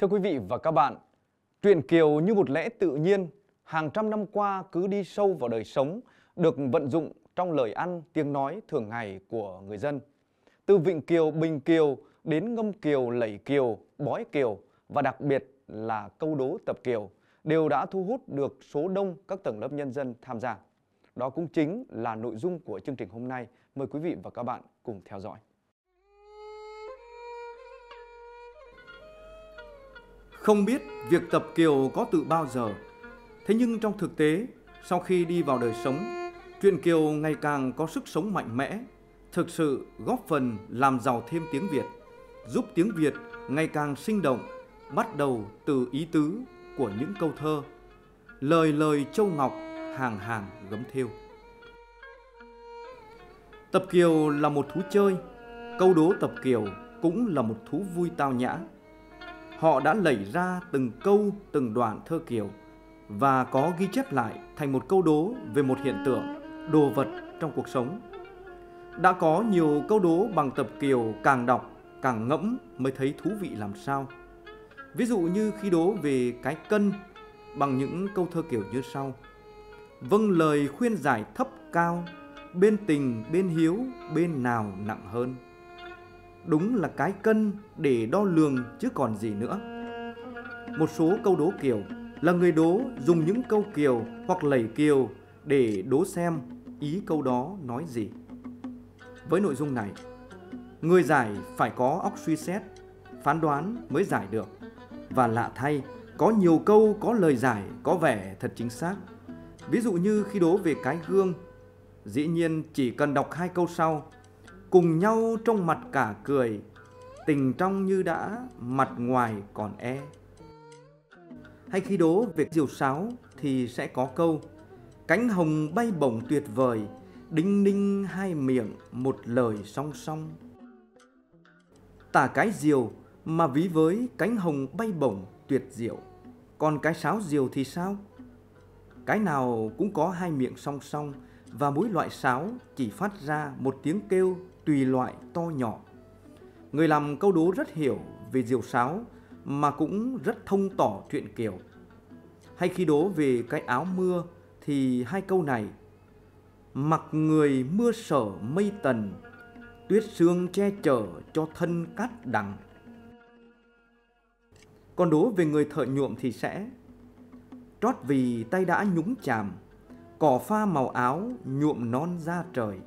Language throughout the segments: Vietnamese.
Thưa quý vị và các bạn, truyện Kiều như một lẽ tự nhiên, hàng trăm năm qua cứ đi sâu vào đời sống, được vận dụng trong lời ăn, tiếng nói thường ngày của người dân. Từ vịnh Kiều, bình Kiều đến ngâm Kiều, lẩy Kiều, bói Kiều và đặc biệt là câu đố tập Kiều đều đã thu hút được số đông các tầng lớp nhân dân tham gia. Đó cũng chính là nội dung của chương trình hôm nay. Mời quý vị và các bạn cùng theo dõi. Không biết việc tập Kiều có từ bao giờ, thế nhưng trong thực tế, sau khi đi vào đời sống, truyện Kiều ngày càng có sức sống mạnh mẽ, thực sự góp phần làm giàu thêm tiếng Việt, giúp tiếng Việt ngày càng sinh động, bắt đầu từ ý tứ của những câu thơ, lời lời châu ngọc, hàng hàng gấm thêu. Tập Kiều là một thú chơi, câu đố tập Kiều cũng là một thú vui tao nhã. Họ đã lẩy ra từng câu, từng đoạn thơ Kiều và có ghi chép lại thành một câu đố về một hiện tượng, đồ vật trong cuộc sống. Đã có nhiều câu đố bằng tập Kiều càng đọc, càng ngẫm mới thấy thú vị làm sao. Ví dụ như khi đố về cái cân bằng những câu thơ Kiều như sau: vâng lời khuyên giải thấp cao, bên tình bên hiếu bên nào nặng hơn. Đúng là cái cân để đo lường chứ còn gì nữa. Một số câu đố Kiều là người đố dùng những câu Kiều hoặc lẩy Kiều để đố xem ý câu đó nói gì. Với nội dung này, người giải phải có óc suy xét, phán đoán mới giải được. Và lạ thay, có nhiều câu có lời giải có vẻ thật chính xác. Ví dụ như khi đố về cái gương, dĩ nhiên chỉ cần đọc hai câu sau: cùng nhau trong mặt cả cười, tình trong như đã, mặt ngoài còn e. Hay khi đố về diều sáo thì sẽ có câu: cánh hồng bay bổng tuyệt vời, đinh ninh hai miệng một lời song song. Tả cái diều mà ví với cánh hồng bay bổng tuyệt diệu, còn cái sáo diều thì sao? Cái nào cũng có hai miệng song song và mỗi loại sáo chỉ phát ra một tiếng kêu tùy loại to nhỏ. Người làm câu đố rất hiểu về diều sáo mà cũng rất thông tỏ truyện Kiều. Hay khi đố về cái áo mưa thì hai câu này: mặc người mưa sở mây tần, tuyết sương che chở cho thân cát đằng. Còn đố về người thợ nhuộm thì sẽ: trót vì tay đã nhúng chàm, cỏ pha màu áo nhuộm non da trời.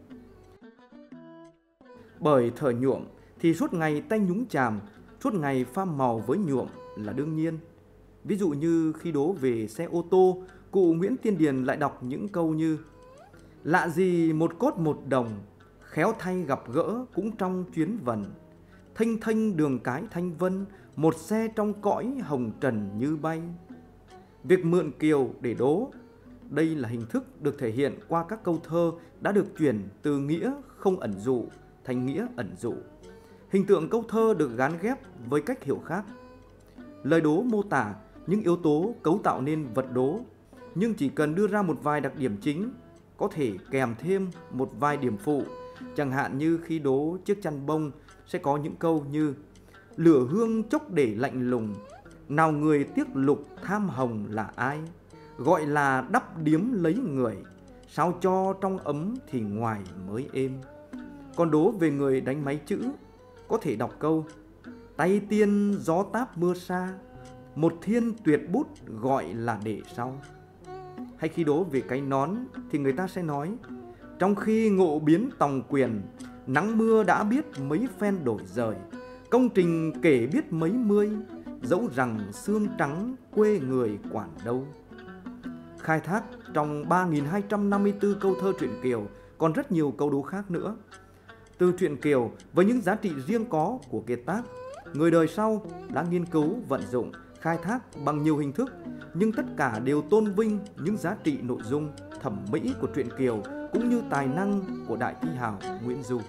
Bởi thợ nhuộm thì suốt ngày tay nhúng chàm, suốt ngày pha màu với nhuộm là đương nhiên. Ví dụ như khi đố về xe ô tô, cụ Nguyễn Tiên Điền lại đọc những câu như: lạ gì một cốt một đồng, khéo thay gặp gỡ cũng trong chuyến vần. Thênh thênh đường cái thanh vân, một xe trong cõi hồng trần như bay. Việc mượn Kiều để đố, đây là hình thức được thể hiện qua các câu thơ đã được chuyển từ nghĩa không ẩn dụ thành nghĩa ẩn dụ. Hình tượng câu thơ được gán ghép với cách hiểu khác. Lời đố mô tả những yếu tố cấu tạo nên vật đố, nhưng chỉ cần đưa ra một vài đặc điểm chính, có thể kèm thêm một vài điểm phụ. Chẳng hạn như khi đố chiếc chăn bông sẽ có những câu như: lửa hương chốc để lạnh lùng, nào người tiếc lục tham hồng là ai, gọi là đắp điếm lấy người, sao cho trong ấm thì ngoài mới êm. Còn đố về người đánh máy chữ, có thể đọc câu: tay tiên gió táp mưa xa, một thiên tuyệt bút gọi là để sau. Hay khi đố về cái nón thì người ta sẽ nói: trong khi ngộ biến tòng quyền, nắng mưa đã biết mấy phen đổi rời, công trình kể biết mấy mươi, dẫu rằng xương trắng quê người quản đâu. Khai thác trong 3.254 câu thơ truyện Kiều còn rất nhiều câu đố khác nữa. Từ truyện Kiều với những giá trị riêng có của kiệt tác, người đời sau đã nghiên cứu, vận dụng, khai thác bằng nhiều hình thức, nhưng tất cả đều tôn vinh những giá trị nội dung, thẩm mỹ của truyện Kiều cũng như tài năng của đại thi hào Nguyễn Du.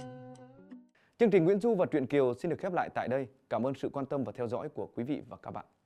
Chương trình Nguyễn Du và truyện Kiều xin được khép lại tại đây. Cảm ơn sự quan tâm và theo dõi của quý vị và các bạn.